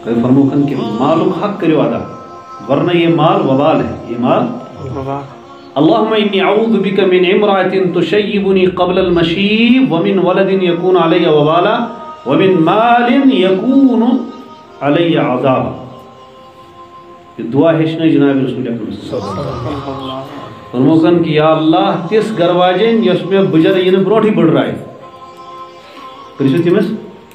فرموکن کہ مالک حق کرو ادا ورنہ یہ مال وبال ہے، یہ مال اللہم انی اعوذ بک من امرأة تشیبنی قبل المشیب ومن ولد یکون علی وبالا ومن مال یکون علی عذابا. یہ دعا ہیچنے جناب رسول اکرم صلی اللہ علیہ وسلم فرموکن کہ یا اللہ تس گرواجن یس میں بجر ین برونٹھی بڑھ رہا ہے کرسو تمس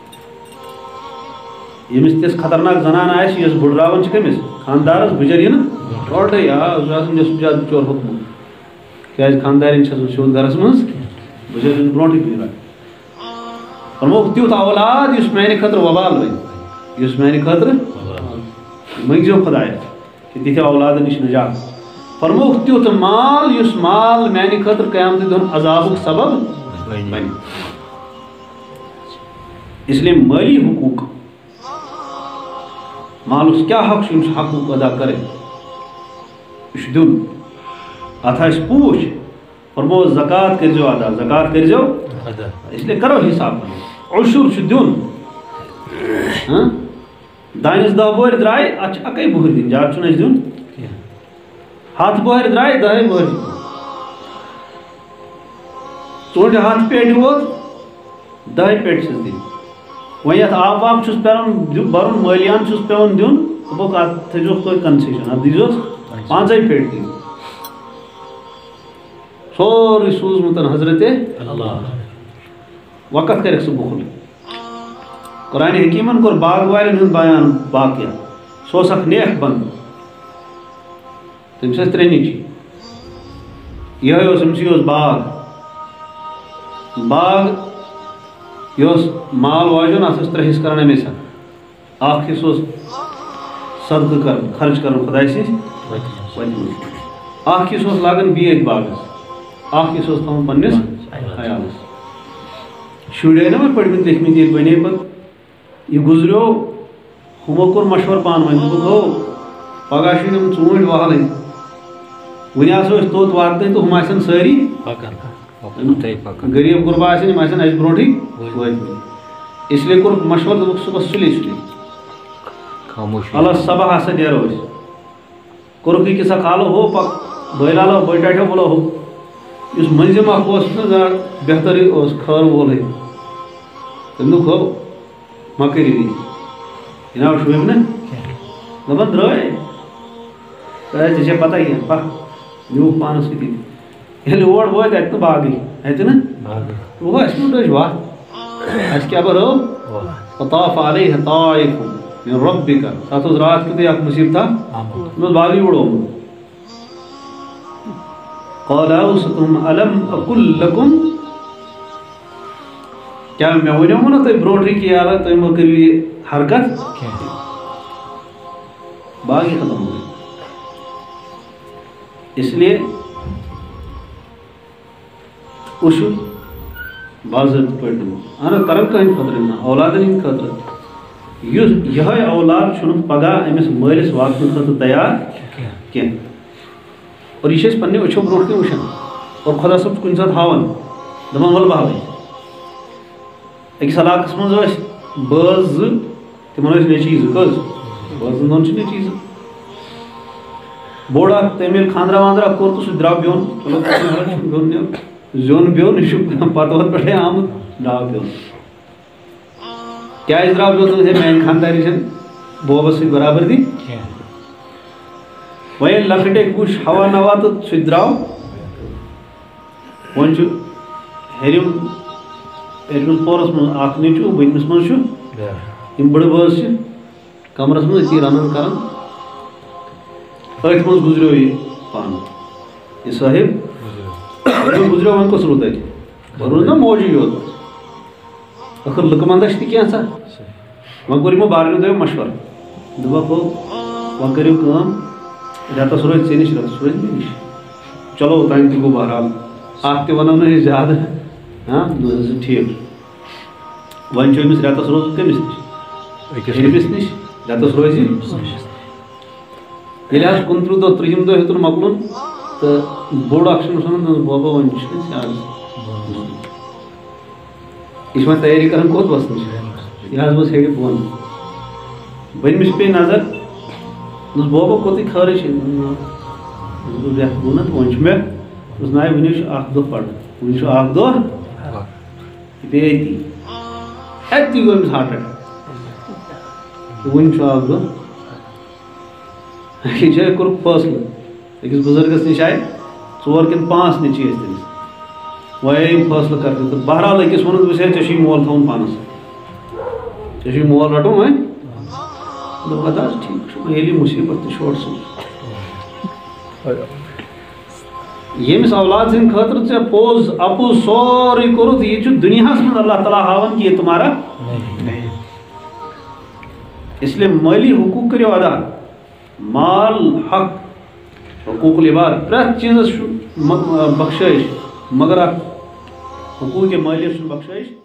یمس تس خطرناک زنان آس یس بڑھراون کمس خاندارس بجر ین برونٹھے یس زیادہ چور حکم کیاز خاندارین سیود گرس مز بجر ین برونٹھی بڑھ رہا ہے فرموک تیوت اولاد یس میانہ خطر وبال بن یس میانہ خطر منگزو خدایا کہ تیتھ اولاد نش نجات فرموک تیوت مال یس مال میانہ خطر قیامت دن عذابک سبب بن. اس لیے مالی حقوق مالس کیا حق سے حقوق ادا کرے یہ دن اتھ آس پوچھ فرمو زکات کرزو ادا زکات کرزو ادا اس لیے کرو حساب عشر دن دانس 10 بوہر درائے اتھ اکے بوہر دن زیادہ چھُنہٕ اَسہِ دیُن ہتھ بوہر درائے 10 بوہر دن ژوٗنٛٹھِ ہتھ پیٹہِ ووت 10 پیٹہِ چھِس دِنۍ وۄنۍ یتھ آب واب چھُس پیوان برُن مٲلیان چھُس پیوان دیُن دوٚپُکھ اتھ تھٲیزیوکھ تُہۍ کنسیشن اتھ دیٖزیوس 5 پیٹہِ دِنۍ سورُے سوٗزمُت حضرت وقت کریکھ سُہ بخل. قرآن حکیمن کوٚر باغ والٮ۪ن ہُنٛد بیان باقیہ سُہ اوس اکھ نیک بنٛد تٔمِس ٲسۍ 3 نیٚچِوۍ یِہوٚے اوس أمِسٕے اوس باغ یہ مال واجن ات 3 حصہٕ کران امے ساتہٕ اکھ حصہٕ اوس صدقہ کر خرچ کرن خداے سٕنٛدِ اکھ حصہٕ اوس لاگان بیٚیہِ باغس اکھ حصہٕ اوس تھاوان پننس عیالس. شُرۍ آے نا وۄنۍ پٔرمٕتۍ لیکھمٕتۍ ییٚلہِ بنے پتہٕ یہ گزریو ہمو کوٚر مشور پانہٕ ؤنۍ دوٚپُکھ ہو پگاہ چھِ یِم ژوٗنٛٹھۍ والٕنۍ وٕنہِ آسو أسۍ توٚت واتنٕے تہٕ ہُم آسن سٲری غریب غربا آسن یِم آسن اَسہِ برونٛٹھٕے وٲتمٕتۍ اس لیے کوٚرُکھ مشور دوٚپُکھ صُبحس سُلے اللہ صبح ہسا نیرو أسۍ کوٚرُکھ یہِ کِسا کھالو ہو پک بٲے لالو بٲے ٹاٹھیو بولو ہو یُس مٔنٛزِم اکھ اوس نا زن بہترٕے اوس خٲر وولٕے تٔمۍ دوٚپ ہو ما کٔرِو یہِ جناب شوٗبۍ نہٕ دپان درٛاے ژےٚ چھےٚ پتہ کینٛہہ پکھ نیوٗکھ پانس سۭتی ییٚلہِ اور وٲتۍ اَتہِ نہٕ باغٕے اَتہِ نہٕ دوٚپُکھ اَسہِ کوٚت ٲسۍ وَتھ اَسہِ کیٛاہ بَرٲو فطاف علیہ طائف من ربک تَتھ اوس راتھ کیُتھُے اکھ مُصیبتہ تٔمۍ اوس باغٕے وُڑومُت قال اوسطُم الم اقل لکم کیا مےٚ وَنیومو نا تۄہہِ برونٛٹھٕے کہ یارا تُہۍ مہ کٔرِو یہِ حرکت باغٕے ختم گوٚو. اس لیے عشر باضٲبطہٕ پٲٹھۍ دِمو اہن کرن کٕہٕنۍ خٲطرٕ نہ اولادن ہٕنٛدِ خٲطرٕ یُس یِہوٚے اولاد چھُنہٕ پگاہ أمِس مٲلِس واتنہٕ خٲطرٕ تیار کینٛہہ اور یہ پنہ أچھو برونٛٹھ کَنۍ وٕچھان اور خۄدا صٲب چھُ کُنہِ ساتہٕ ہاوان دپان وَلہٕ بہوے أکِس علاقس منٛز ٲسۍ بٲژ 2 تِمن ٲسۍ نیٚچِی 2 کٔژ بٲژن دۄن چھِ نیٚچِی 2 بوٚڑ اکھ تٔمۍ ییٚلہِ خانٛدرا وانٛدرا کوٚر تہٕ سُہ درٛاو بیوٚن چلو بیوٚن نیوٗ زیوٚن بیوٚن یہِ چھُ پتہٕ وتہٕ پٮ۪ٹھَے آمُت درٛاو بیوٚن کیٛازِ درٛاو بیوٚن دوٚپُن ہے میانہِ خانٛدارنہِ چھنہٕ بوبس سۭتۍ برابردی وۄنۍ ییٚلہِ لۄکٕٹۍ أکۍ وٕچھ ہوا نوا تہٕ سُہ تہِ درٛاو وۄنۍ چھُ ہیٚرمِس پورس منٛز اکھ نیٚچوٗ بٔنمِس منٛز چھُ یِم بٔڑٕ بٲژ چھِ کمرس منٛز أتی رنان کران أتھۍ منٛز گُزریو یہِ پانہٕ یہِ صٲحِب گُزریو وۄنۍ کُس روٗد اَتہِ وۄنۍ روٗد نا موجی یوت ٲخٕر لُکہٕ منٛدہ چھِ تہِ کینٛژھا وۄنۍ کوٚر یِمو بارنیو دۄیو مشور دوٚپکھ ہو وۄنۍ کٔرِو کٲم رٮ۪تس روزِ ژےٚ نِش رٮ۪تس روزِ مےٚ نِش چلو اوٚتام تہِ گوٚو بہرحال اتھ تہِ ونو نہٕ أسۍ زیادٕ دوٚپُس ٹھیٖک وۄنۍ چھُ أمِس رٮ۪تس روزُن کٔمِس نِش أمِس نِش رٮ۪تس روزِ ییٚلہِ حظ 29 دۄہ 30 دۄہ ہیوٚتُن مۄکلُن تہٕ بوٚڑ اکھ چھُ وَنان بابا وۄنۍ چھُ اَسہِ آز یہِ چھُ وۄنۍ تیٲری کران کوٚت وسنٕچ یہِ حظ ؤژھ ہیٚرِ بۄن بنمس پہ نظر بوبا کوت خارش ریت گو نا تو ون مے نا ونی اخ دہ پڑ ون اخ دہ بیتی اتی گو امس ہارٹ اٹیک ون اخ دہ أکِس جایہِ کوٚرُکھ فٲصلہٕ أکِس بُزرگس نِش آیہِ 4 کِنہٕ 5 نیٚچِوۍ ٲسۍ تٔمِس وۄنۍ آیہِ یِم فٲصلہٕ کرنہِ تہٕ بہرحال أکِس ووٚنُن وٕچھ ژےٚ چھُے مول تھاوُن پانس ژےٚ چھُے مول رٹُن وۄنۍ دوٚپ اَدٕ حظ ٹھیٖک چھُ ییٚلہِ یہِ مُصیٖبت تہِ چھُ اورٕ سٕنٛز ییٚمِس اولاد سٕنٛدِ خٲطرٕ ژےٚ پوٚز اَپُز سورُے کوٚرُتھ یہِ چھُ دُنیاہس منٛز اللہ تعالیٰ ہاوان کہِ یہِ تُمہارا اس لیے مٲلی حقوٗق کٔرِو ادا مال حق حقوق العباد پرٛٮ۪تھ چیٖزس چھُ بخشٲیِش مگر اکھ حقوٗق مٲلیہ چھُنہٕ بخشٲیِش